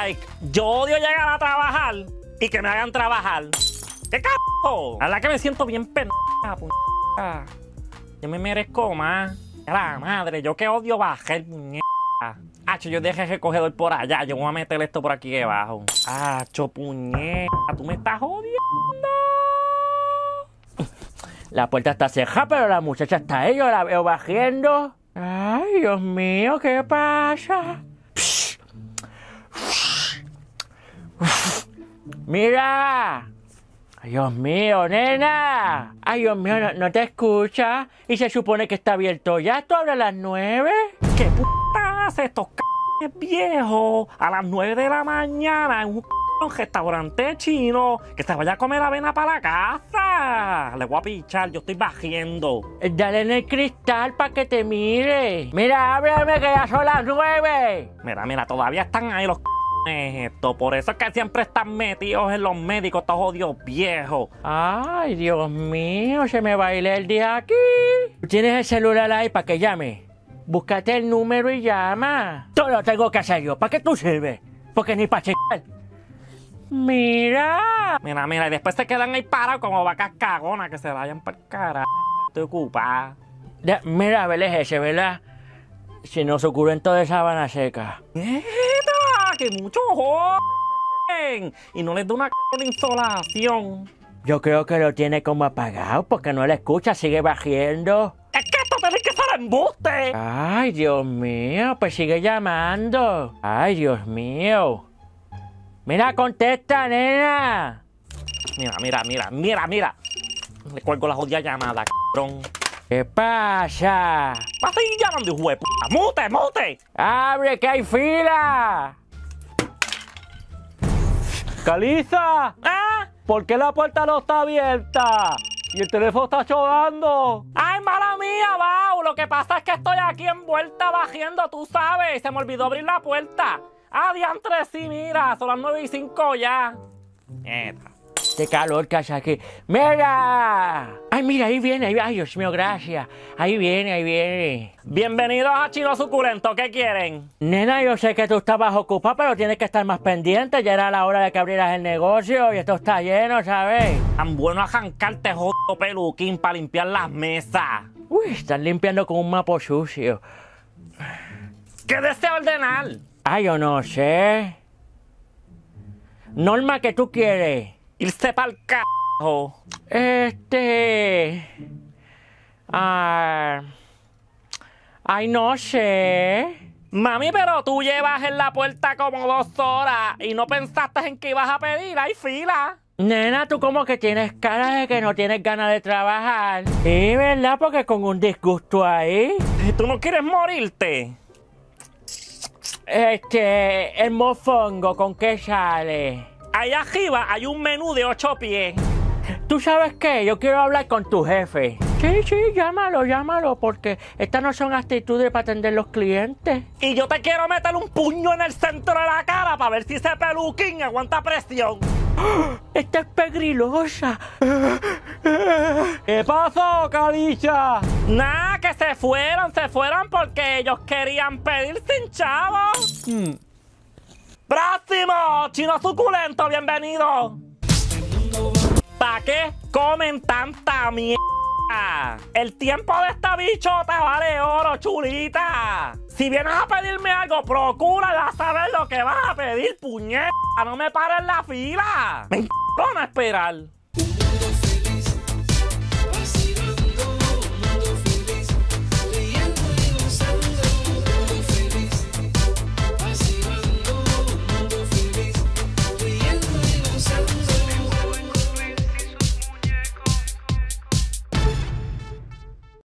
like, yo odio llegar a trabajar y que me hagan trabajar. ¿Qué carajo? La verdad que me siento bien pendeja, puñeta. Yo me merezco más. A la madre, yo que odio bajar, puñeta. Acho, yo dejé el recogedor por allá. Yo voy a meter esto por aquí debajo. Acho, puñeta, tú me estás jodiendo. La puerta está cerrada, pero la muchacha está ahí, yo la veo bajando. Ay, Dios mío, ¿qué pasa? Mira. Ay, Dios mío, nena. Ay, Dios mío, no te escucha. Y se supone que está abierto ya. ¿Tú abres a las 9? ¿Qué puta hace estos viejos a las 9 de la mañana en un restaurante chino? Que se vaya a comer avena para la casa. Le voy a pichar, yo estoy bajiendo. Dale en el cristal para que te mire. Mira, ábreme que ya son las 9. Mira, todavía están ahí los esto. Por eso es que siempre están metidos en los médicos, estos odios viejos. Ay, Dios mío, se me baila el día aquí. ¿Tienes el celular ahí para que llame? Búscate el número y llama. Todo lo tengo que hacer yo. ¿Para qué tú sirves? Porque ni para checar. Mira. Mira, y después se quedan ahí parados como vacas cagonas que se vayan para el carajo. Estoy ocupada. Mira, Vélez ese, ¿verdad? Si nos ocurren toda esa sabana seca. Que mucho joven y no les da una de insolación. Yo creo que lo tiene como apagado porque no le escucha, sigue bajiendo. Es que esto tiene que ser embuste. Ay, Dios mío, pues sigue llamando. Ay, Dios mío. Mira, contesta, nena. Mira. Le cuelgo la jodida llamada, cabrón. ¿Qué pasa? Va a seguir llamando, hijo de puta. ¡Mute! ¡Abre, que hay fila! ¡Caliza! ¿Ah? ¿Por qué la puerta no está abierta? Y el teléfono está chogando. ¡Ay, mala mía, Bau! Lo que pasa es que estoy aquí envuelta bajiendo, tú sabes. Se me olvidó abrir la puerta. Ah, diantre, sí, mira. Son las 9:05 ya. Qué calor que hace aquí. ¡Mira! ¡Ay, mira, ahí viene! ¡Ay, Dios mío, gracias! Ahí viene. Bienvenidos a Chino Suculento. ¿Qué quieren? Nena, yo sé que tú estabas ocupada, pero tienes que estar más pendiente. Ya era la hora de que abrieras el negocio y esto está lleno, ¿sabes? Tan bueno arrancarte, jodido peluquín, para limpiar las mesas. Uy, están limpiando con un mapo sucio. ¿Qué desea ordenar? Ay, yo no sé. Norma, ¿qué tú quieres? Irse pa'l carajo. Ay, no sé. Mami, pero tú llevas en la puerta como 2 horas y no pensaste en que ibas a pedir. Hay fila. Nena, tú como que tienes cara de que no tienes ganas de trabajar. Sí, ¿verdad? Porque con un disgusto ahí. ¿Y tú no quieres morirte? El mofongo, ¿con qué sale? Ahí arriba hay un menú de 8 pies. ¿Tú sabes qué? Yo quiero hablar con tu jefe. Sí, llámalo, porque estas no son actitudes para atender los clientes. Y yo te quiero meter un puño en el centro de la cara para ver si ese peluquín aguanta presión. ¡Esta es pegrilosa! ¿Qué pasó, Calicha? Nada, que se fueron porque ellos querían pedir sin chavos. ¡Próximo! ¡Chino Suculento, bienvenido! ¿Para qué comen tanta mierda? El tiempo de esta bichota vale oro, chulita. Si vienes a pedirme algo, procura ya saber lo que vas a pedir, puñeta. No me pares la fila. Me encanta esperar.